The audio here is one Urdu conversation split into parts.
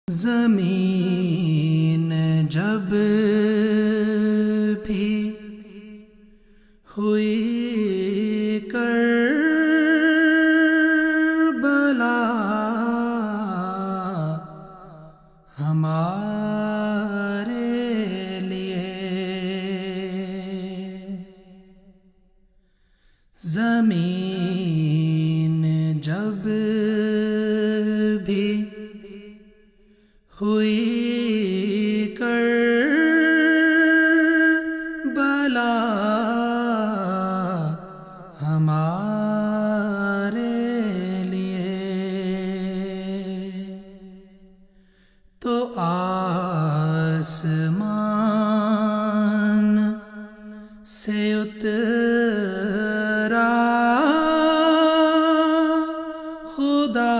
زمین جب بھی ہوئی کربلا ہمارے لیے، زمین جب بھی ہوئی کربلا ہمارے لیے، تو آسمان سے اترا خدا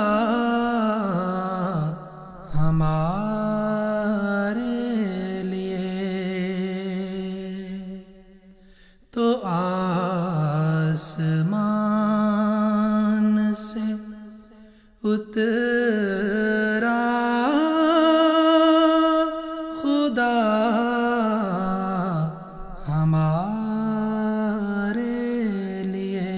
ہمارے لیے، تو آسمان سے اترا خدا ہمارے لیے،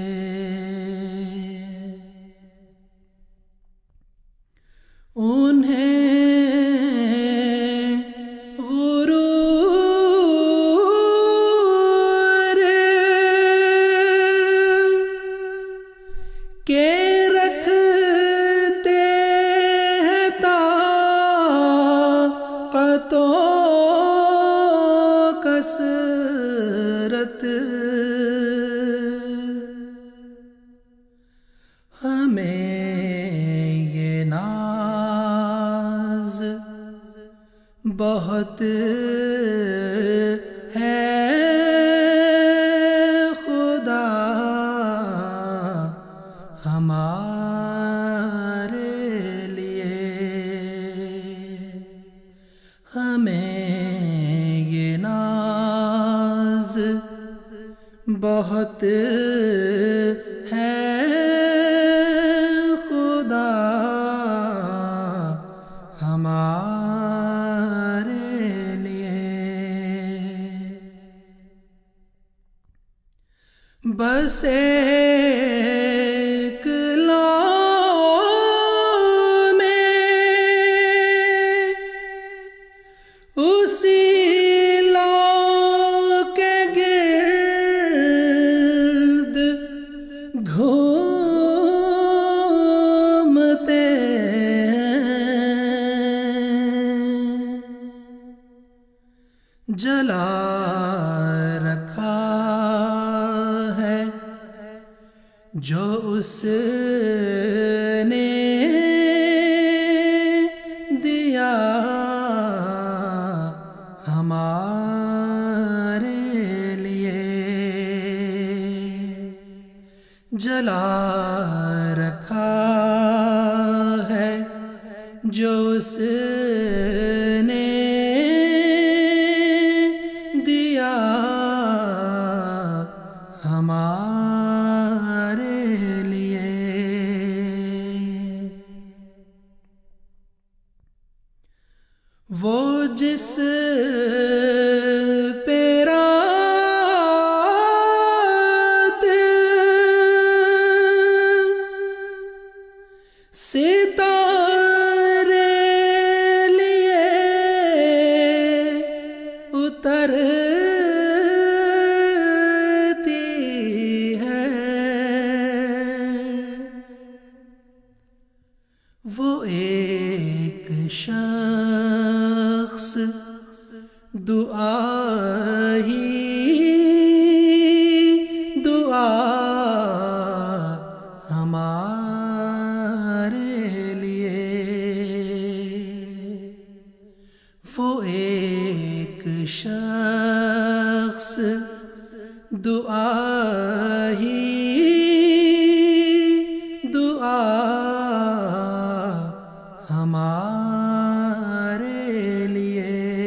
انہیں غرور کے رکھتے ہیں طاقت و کثرت، ہمیں یہ ناز بہت ہے خدا ہمارے لیے، ہمیں یہ ناز بہت ہے خدا ہمارے لیے، بس ایک لو میں اسی لو کے گرد گھومتے ہیں، جلا رکھا ہے جو اس نے دیا ہمارے لیے، جلا رکھا ہے جو اس نے دیا ہمارے لیے، وہ جس پہ رات ستارے لیے اترتی ہے، وہ ایک شخص دعا ہی دعا ہمارے لیے، وہ ایک شخص دعا ہی دعا ہمارے لیے،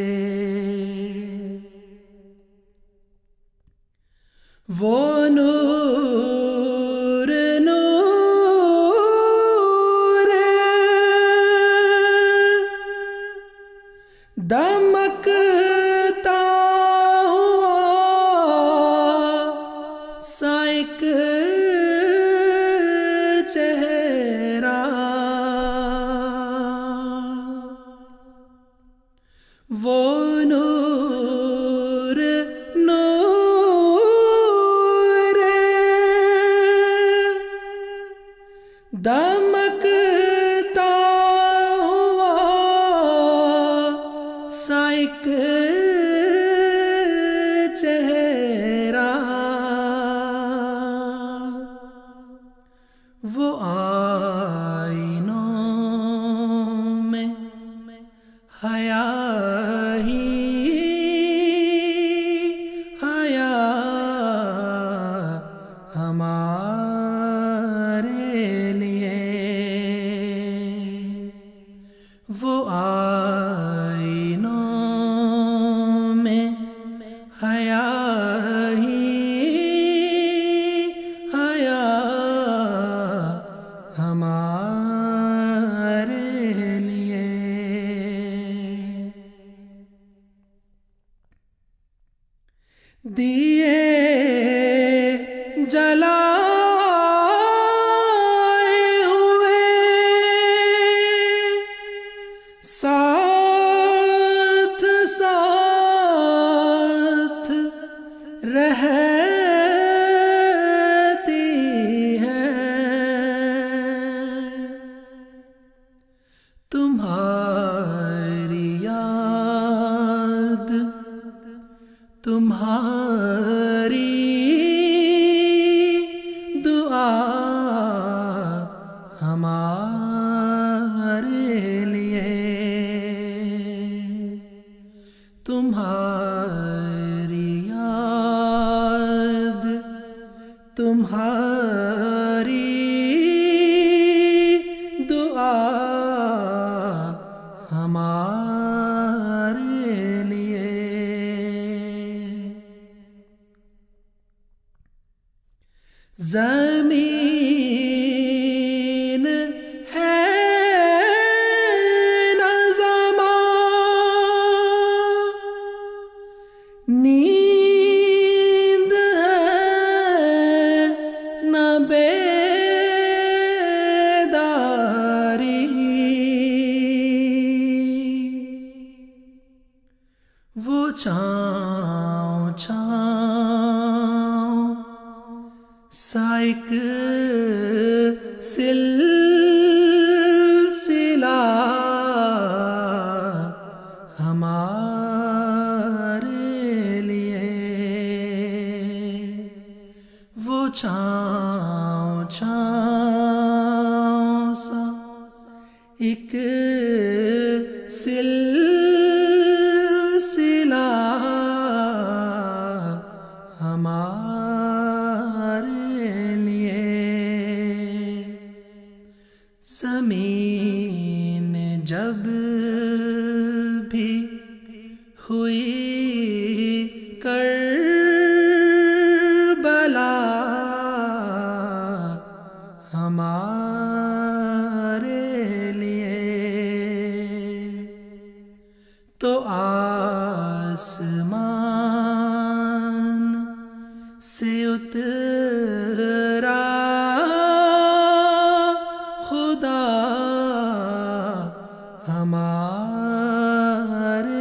وہ نور نور دمکتا ہوا سا ایک چہرہ وہ نور نور دمکتا ہوا سا ایک چہرہ وہ آئینوں میں حیا ہی حیا ہمارے لیے وہ آئینوں میں حیا ہی حیا ہمارے لیے دیے جلائے ہوئے ساتھ ساتھ رہتی ہیں تمہاری یاد تمہاری دعا ہمارے لیے تمہاری یاد تمہاری دعا ہمارے لیے زمین ہے نہ زمان نیند ہے نہ بیداری وہ چھاؤں چھاؤں سا ایک سلسلہ ہمارے لیے وہ چھاؤں چھاؤں سا ایک سلسلہ ہمارے لیے زمین جب بھی ہوئی کربلا ہمارے لیے تو آسمان سے اترا خدا ہمارے